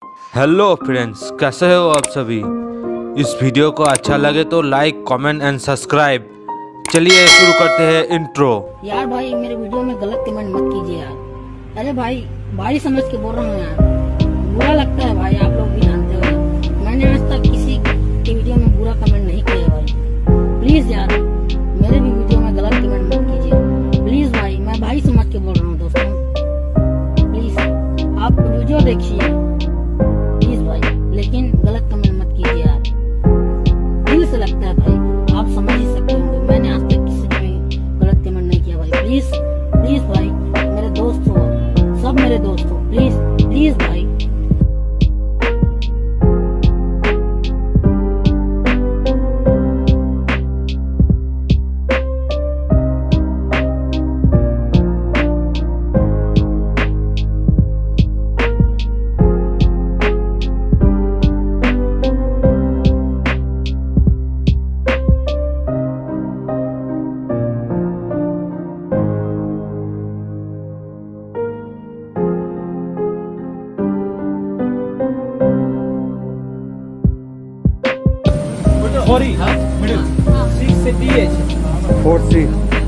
Hello friends, कैसे हो आप सभी। इस वीडियो को अच्छा लगे तो लाइक कमेंट एंड सब्सक्राइब। चलिए शुरू करते हैं इंट्रो। यार भाई मेरे वीडियो में गलत कमेंट मत कीजिए यार। अरे भाई समझ के बोल रहा हूँ यार, बुरा लगता है भाई, आप लोग भी जानते हो। मैंने आज तक किसी के वीडियो में बुरा कमेंट नहीं किया भाई। प्लीज यार मेरे भी वीडियो में गलत कमेंट मत कीजिए प्लीज भाई, मैं भाई समझ के बोल रहा हूँ दोस्तों। प्लीज आप वीडियो देखिए प्लीज भाई, लेकिन गलत कमेंट मत कीजिए यार। दिल से लगता है भाई, आप समझ ही सकते होंगे। मैंने आज तक किसी को भी गलत कमेंट नहीं किया भाई। प्लीज भाई, मेरे दोस्त हो, सब मेरे दोस्त हो, प्लीज भाई। Sorry, middle. 6 से D है. 4C.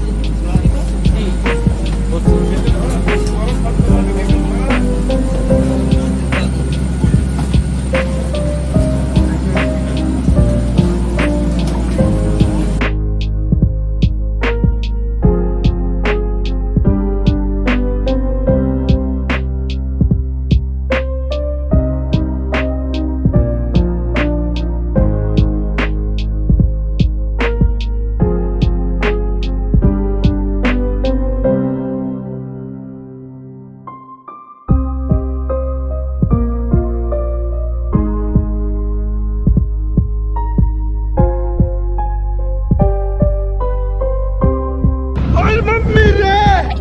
मम्मी रे,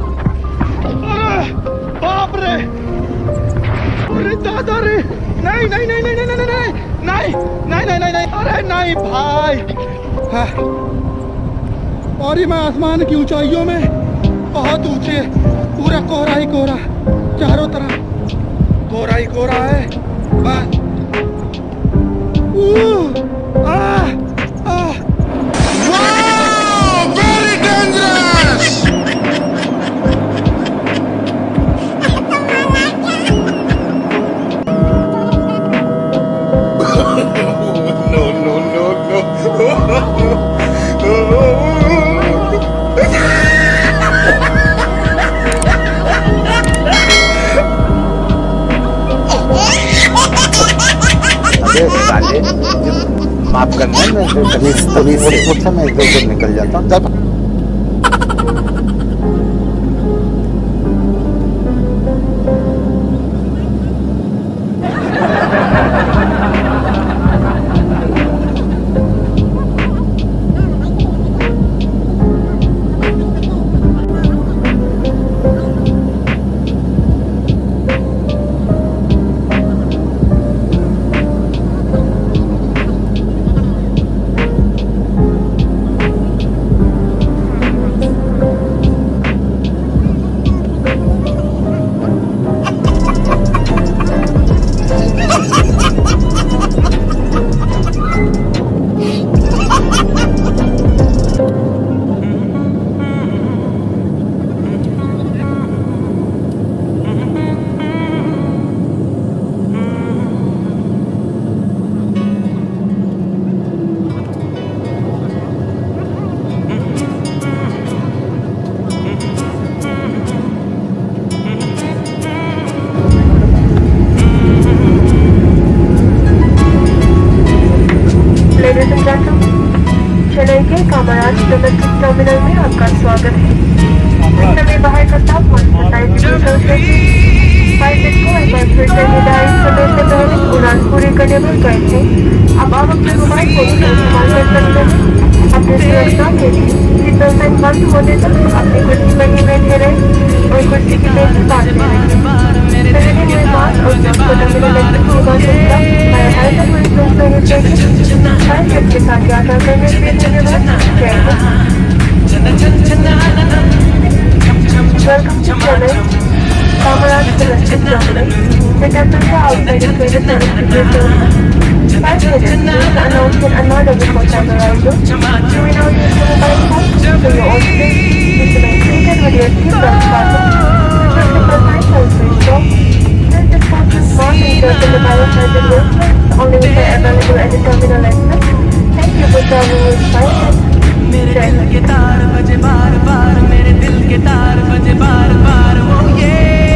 बाप रे, अरे दादा रे, नहीं, अरे नहीं भाई। और ये मैं आसमान की ऊंचाइयों में बहुत ऊंचे, पूरा कोहरा ही कोहरा, चारों तरफ कोहरा ही कोहरा है बस। माफ करना, मैं तभी से मैं इधर उधर निकल जाता हूँ। चेन्नई के कामराज डोमेस्टिक टर्मिनल में आपका स्वागत है। इस समय बाहर का तापमान 27 डिग्री सेल्सियस। पायलट को एयरपोर्ट से निर्धारित समय से पहले उड़ान पूरी करने पर गए थे। अब आप अपने मोबाइल फोन का इस्तेमाल कर सकते हैं। अपने सुरक्षा के लिए सीट बेल्ट बंद होने तक अपनी कुर्सी पर ही बैठे रहे और कुर्सी की बेल्ट बांध रखें। पहले हुए बात और टर्मिनल के साथ यात्रा करने के लिए धन्यवाद। Welcome to Chennai. Cameras domestic terminal. The temperature outside is 27 degrees Celsius. 5 minutes. Please announce yet another before time arrival. You may now use your mobile phone to your own place. Please remain seated with your seatbelt fastened. The simple signs are switched off. This discourse is not entered in the biohazard wastelands, only which are available at the terminal exit. Thank you for traveling with Spice. मेरे दिल के तार बजे बार बार, मेरे दिल के तार बजे बार बार, वो ये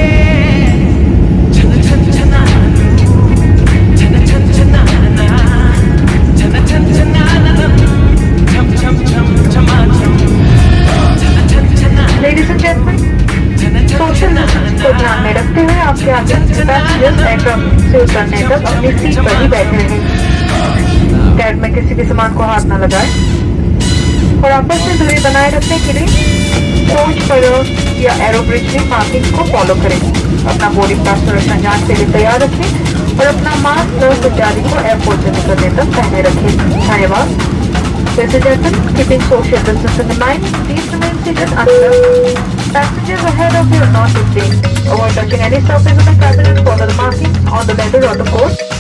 छन छन छना छन छन छना छन छन छना छम छम छम छमा छम छन छन छना। Ladies and gentlemen, social distance को ध्यान में रखते हुए आपके आगे पैसेंजर्स एयरक्राफ्ट से उतरने तक अपनी सीट पर ही बैठे रहें। कैब में किसी भी सामान को हाथ न लगाएं और आपस में दूरी बनाए रखने के लिए सोच पर या एरो ब्रिज में मार्किंग को फॉलो करें। अपना बोर्डिंग पास सुरक्षा जांच के लिए तैयार रखें और अपना मास्क ग्लव्स इत्यादि को एयरपोर्ट से निकलने तक पहने रखें। धन्यवाद। Ladies and gentlemen, keeping social distance in mind, please remain seated under. Passengers ahead of you are not being overtouching any surface of the cabin and follow the markings on the leather or the coat.